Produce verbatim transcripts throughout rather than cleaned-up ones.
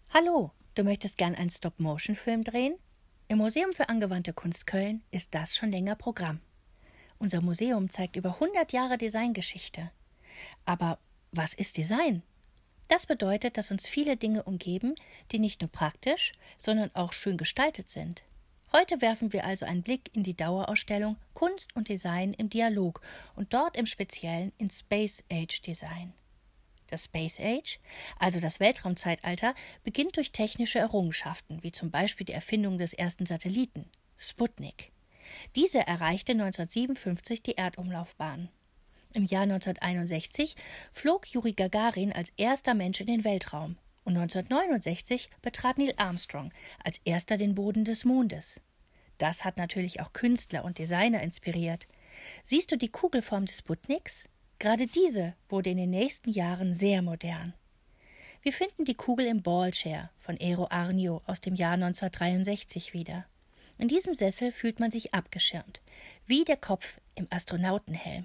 Hallo, du möchtest gern einen Stop-Motion-Film drehen? Im Museum für angewandte Kunst Köln ist das schon länger Programm. Unser Museum zeigt über hundert Jahre Designgeschichte. Aber was ist Design? Das bedeutet, dass uns viele Dinge umgeben, die nicht nur praktisch, sondern auch schön gestaltet sind. Heute werfen wir also einen Blick in die Dauerausstellung Kunst und Design im Dialog und dort im Speziellen in Space Age Design. Das Space Age, also das Weltraumzeitalter, beginnt durch technische Errungenschaften, wie zum Beispiel die Erfindung des ersten Satelliten, Sputnik. Diese erreichte neunzehnhundertsiebenundfünfzig die Erdumlaufbahn. Im Jahr neunzehnhunderteinundsechzig flog Juri Gagarin als erster Mensch in den Weltraum und neunzehnhundertneunundsechzig betrat Neil Armstrong als erster den Boden des Mondes. Das hat natürlich auch Künstler und Designer inspiriert. Siehst du die Kugelform des Sputniks? Gerade diese wurde in den nächsten Jahren sehr modern. Wir finden die Kugel im Ballchair von Eero Aarnio aus dem Jahr neunzehnhundertdreiundsechzig wieder. In diesem Sessel fühlt man sich abgeschirmt, wie der Kopf im Astronautenhelm.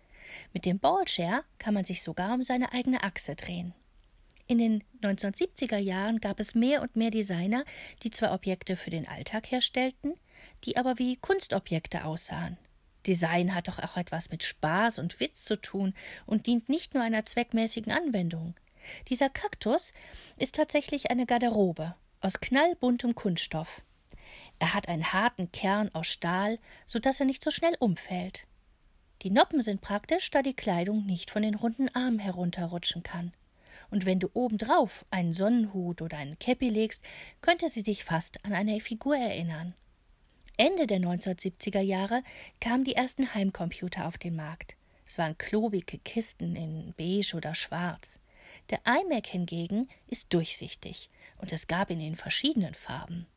Mit dem Ballchair kann man sich sogar um seine eigene Achse drehen. In den neunzehnhundertsiebziger Jahren gab es mehr und mehr Designer, die zwar Objekte für den Alltag herstellten, die aber wie Kunstobjekte aussahen. Design hat doch auch etwas mit Spaß und Witz zu tun und dient nicht nur einer zweckmäßigen Anwendung. Dieser Kaktus ist tatsächlich eine Garderobe aus knallbuntem Kunststoff. Er hat einen harten Kern aus Stahl, sodass er nicht so schnell umfällt. Die Noppen sind praktisch, da die Kleidung nicht von den runden Armen herunterrutschen kann. Und wenn du obendrauf einen Sonnenhut oder einen Käppi legst, könnte sie dich fast an eine Figur erinnern. Ende der neunzehnhundertsiebziger Jahre kamen die ersten Heimcomputer auf den Markt. Es waren klobige Kisten in beige oder schwarz. Der iMac hingegen ist durchsichtig und es gab ihn in verschiedenen Farben.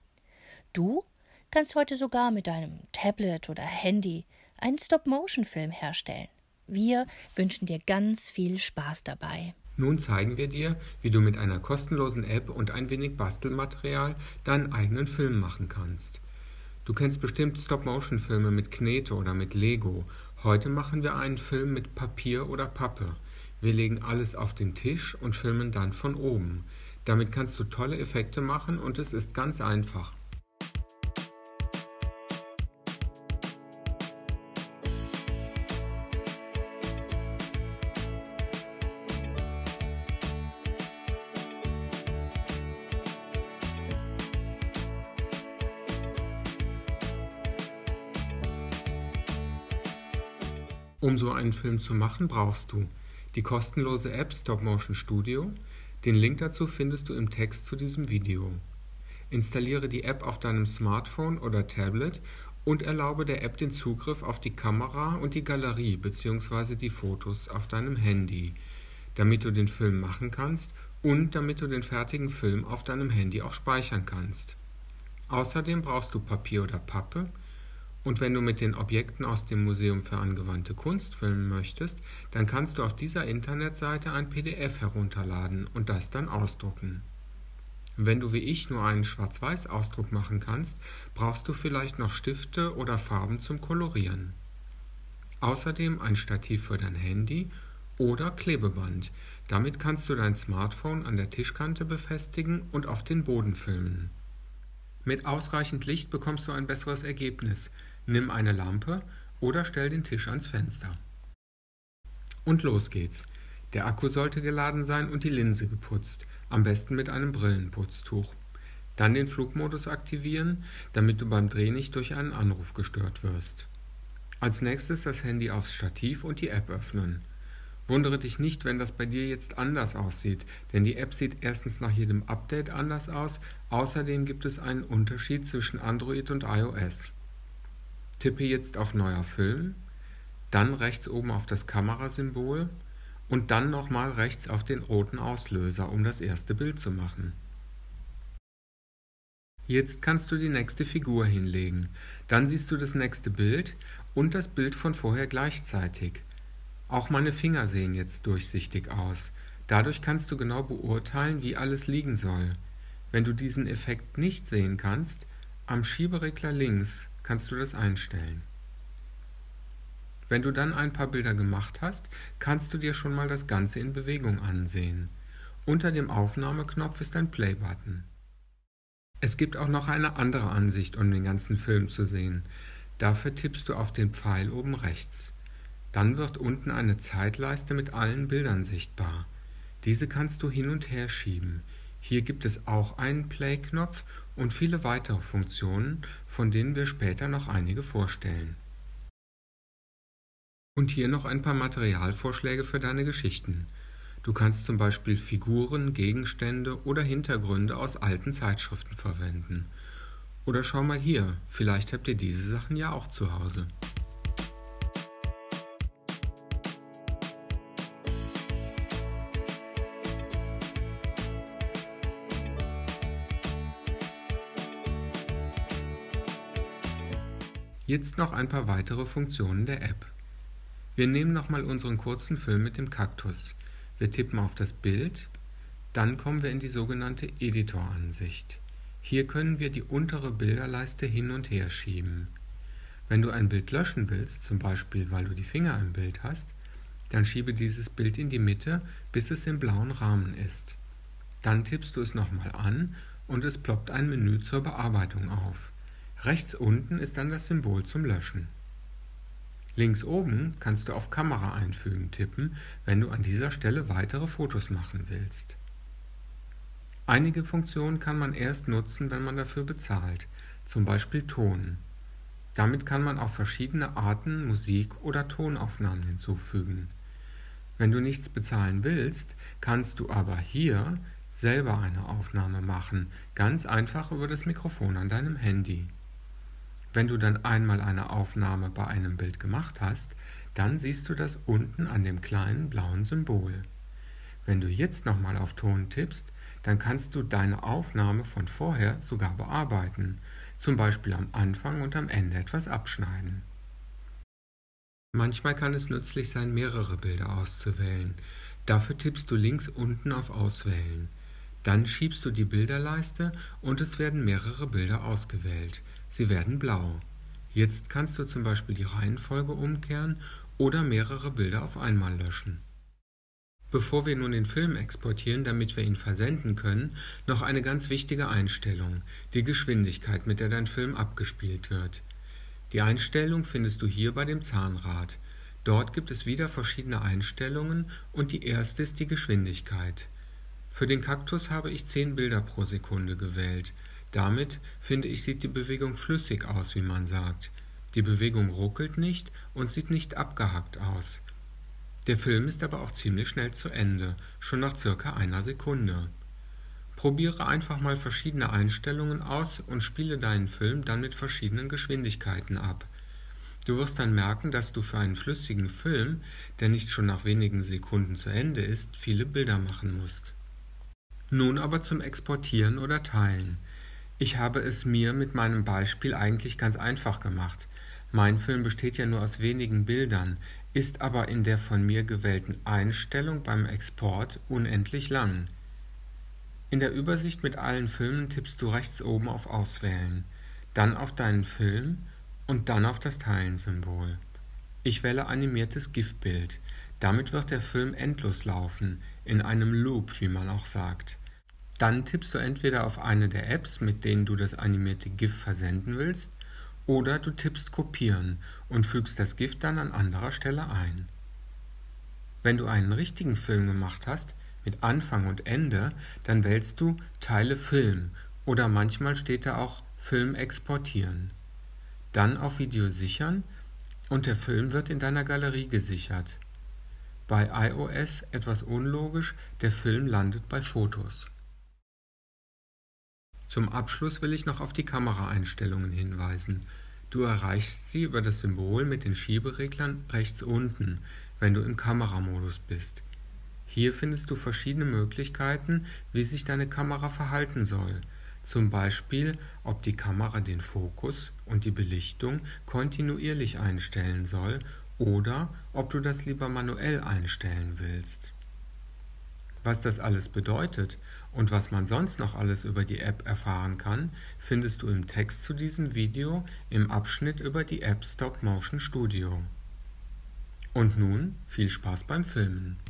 Du kannst heute sogar mit deinem Tablet oder Handy einen Stop-Motion-Film herstellen. Wir wünschen dir ganz viel Spaß dabei. Nun zeigen wir dir, wie du mit einer kostenlosen App und ein wenig Bastelmaterial deinen eigenen Film machen kannst. Du kennst bestimmt Stop-Motion-Filme mit Knete oder mit Lego. Heute machen wir einen Film mit Papier oder Pappe. Wir legen alles auf den Tisch und filmen dann von oben. Damit kannst du tolle Effekte machen und es ist ganz einfach. Um so einen Film zu machen, brauchst du die kostenlose App Stop Motion Studio. Den Link dazu findest du im Text zu diesem Video. Installiere die App auf deinem Smartphone oder Tablet und erlaube der App den Zugriff auf die Kamera und die Galerie bzw. die Fotos auf deinem Handy, damit du den Film machen kannst und damit du den fertigen Film auf deinem Handy auch speichern kannst. Außerdem brauchst du Papier oder Pappe. Und wenn du mit den Objekten aus dem Museum für angewandte Kunst filmen möchtest, dann kannst du auf dieser Internetseite ein P D F herunterladen und das dann ausdrucken. Wenn du wie ich nur einen Schwarz-Weiß-Ausdruck machen kannst, brauchst du vielleicht noch Stifte oder Farben zum Kolorieren. Außerdem ein Stativ für dein Handy oder Klebeband. Damit kannst du dein Smartphone an der Tischkante befestigen und auf den Boden filmen. Mit ausreichend Licht bekommst du ein besseres Ergebnis. Nimm eine Lampe oder stell den Tisch ans Fenster. Und los geht's. Der Akku sollte geladen sein und die Linse geputzt, am besten mit einem Brillenputztuch. Dann den Flugmodus aktivieren, damit du beim Dreh nicht durch einen Anruf gestört wirst. Als nächstes das Handy aufs Stativ und die App öffnen. Wundere dich nicht, wenn das bei dir jetzt anders aussieht, denn die App sieht erstens nach jedem Update anders aus, außerdem gibt es einen Unterschied zwischen Android und iOS. Tippe jetzt auf Neuer Film, dann rechts oben auf das Kamerasymbol und dann nochmal rechts auf den roten Auslöser, um das erste Bild zu machen. Jetzt kannst du die nächste Figur hinlegen, dann siehst du das nächste Bild und das Bild von vorher gleichzeitig. Auch meine Finger sehen jetzt durchsichtig aus. Dadurch kannst du genau beurteilen, wie alles liegen soll. Wenn du diesen Effekt nicht sehen kannst, am Schieberegler links kannst du das einstellen. Wenn du dann ein paar Bilder gemacht hast, kannst du dir schon mal das Ganze in Bewegung ansehen. Unter dem Aufnahmeknopf ist ein Play-Button. Es gibt auch noch eine andere Ansicht, um den ganzen Film zu sehen. Dafür tippst du auf den Pfeil oben rechts. Dann wird unten eine Zeitleiste mit allen Bildern sichtbar. Diese kannst du hin und her schieben. Hier gibt es auch einen Play-Knopf und viele weitere Funktionen, von denen wir später noch einige vorstellen. Und hier noch ein paar Materialvorschläge für deine Geschichten. Du kannst zum Beispiel Figuren, Gegenstände oder Hintergründe aus alten Zeitschriften verwenden. Oder schau mal hier, vielleicht habt ihr diese Sachen ja auch zu Hause. Jetzt noch ein paar weitere Funktionen der App. Wir nehmen nochmal unseren kurzen Film mit dem Kaktus. Wir tippen auf das Bild, dann kommen wir in die sogenannte Editor-Ansicht. Hier können wir die untere Bilderleiste hin und her schieben. Wenn du ein Bild löschen willst, zum Beispiel weil du die Finger im Bild hast, dann schiebe dieses Bild in die Mitte, bis es im blauen Rahmen ist. Dann tippst du es nochmal an und es ploppt ein Menü zur Bearbeitung auf. Rechts unten ist dann das Symbol zum Löschen. Links oben kannst du auf Kamera einfügen tippen, wenn du an dieser Stelle weitere Fotos machen willst. Einige Funktionen kann man erst nutzen, wenn man dafür bezahlt, zum Beispiel Ton. Damit kann man auch verschiedene Arten Musik oder Tonaufnahmen hinzufügen. Wenn du nichts bezahlen willst, kannst du aber hier selber eine Aufnahme machen, ganz einfach über das Mikrofon an deinem Handy. Wenn du dann einmal eine Aufnahme bei einem Bild gemacht hast, dann siehst du das unten an dem kleinen blauen Symbol. Wenn du jetzt nochmal auf Ton tippst, dann kannst du deine Aufnahme von vorher sogar bearbeiten, zum Beispiel am Anfang und am Ende etwas abschneiden. Manchmal kann es nützlich sein, mehrere Bilder auszuwählen. Dafür tippst du links unten auf Auswählen. Dann schiebst du die Bilderleiste und es werden mehrere Bilder ausgewählt. Sie werden blau. Jetzt kannst du zum Beispiel die Reihenfolge umkehren oder mehrere Bilder auf einmal löschen. Bevor wir nun den Film exportieren, damit wir ihn versenden können, noch eine ganz wichtige Einstellung, die Geschwindigkeit, mit der dein Film abgespielt wird. Die Einstellung findest du hier bei dem Zahnrad. Dort gibt es wieder verschiedene Einstellungen und die erste ist die Geschwindigkeit. Für den Kaktus habe ich zehn Bilder pro Sekunde gewählt. Damit, finde ich, sieht die Bewegung flüssig aus, wie man sagt. Die Bewegung ruckelt nicht und sieht nicht abgehackt aus. Der Film ist aber auch ziemlich schnell zu Ende, schon nach circa einer Sekunde. Probiere einfach mal verschiedene Einstellungen aus und spiele deinen Film dann mit verschiedenen Geschwindigkeiten ab. Du wirst dann merken, dass du für einen flüssigen Film, der nicht schon nach wenigen Sekunden zu Ende ist, viele Bilder machen musst. Nun aber zum Exportieren oder Teilen. Ich habe es mir mit meinem Beispiel eigentlich ganz einfach gemacht. Mein Film besteht ja nur aus wenigen Bildern, ist aber in der von mir gewählten Einstellung beim Export unendlich lang. In der Übersicht mit allen Filmen tippst du rechts oben auf Auswählen, dann auf deinen Film und dann auf das Teilen-Symbol. Ich wähle animiertes GIF-Bild. Damit wird der Film endlos laufen, in einem Loop, wie man auch sagt. Dann tippst du entweder auf eine der Apps, mit denen du das animierte GIF versenden willst, oder du tippst Kopieren und fügst das GIF dann an anderer Stelle ein. Wenn du einen richtigen Film gemacht hast, mit Anfang und Ende, dann wählst du Teile Film oder manchmal steht da auch Film exportieren. Dann auf Video sichern und der Film wird in deiner Galerie gesichert. Bei iOS etwas unlogisch, der Film landet bei Fotos. Zum Abschluss will ich noch auf die Kameraeinstellungen hinweisen. Du erreichst sie über das Symbol mit den Schiebereglern rechts unten, wenn du im Kameramodus bist. Hier findest du verschiedene Möglichkeiten, wie sich deine Kamera verhalten soll. Zum Beispiel, ob die Kamera den Fokus und die Belichtung kontinuierlich einstellen soll oder ob du das lieber manuell einstellen willst. Was das alles bedeutet und was man sonst noch alles über die App erfahren kann, findest du im Text zu diesem Video im Abschnitt über die App Stop Motion Studio. Und nun viel Spaß beim Filmen!